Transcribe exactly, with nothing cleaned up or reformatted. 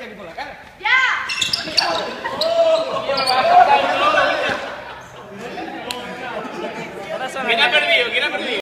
aquí por la cara. ¡Ya! ¿Quién ha perdido? ¿Quién ha perdido?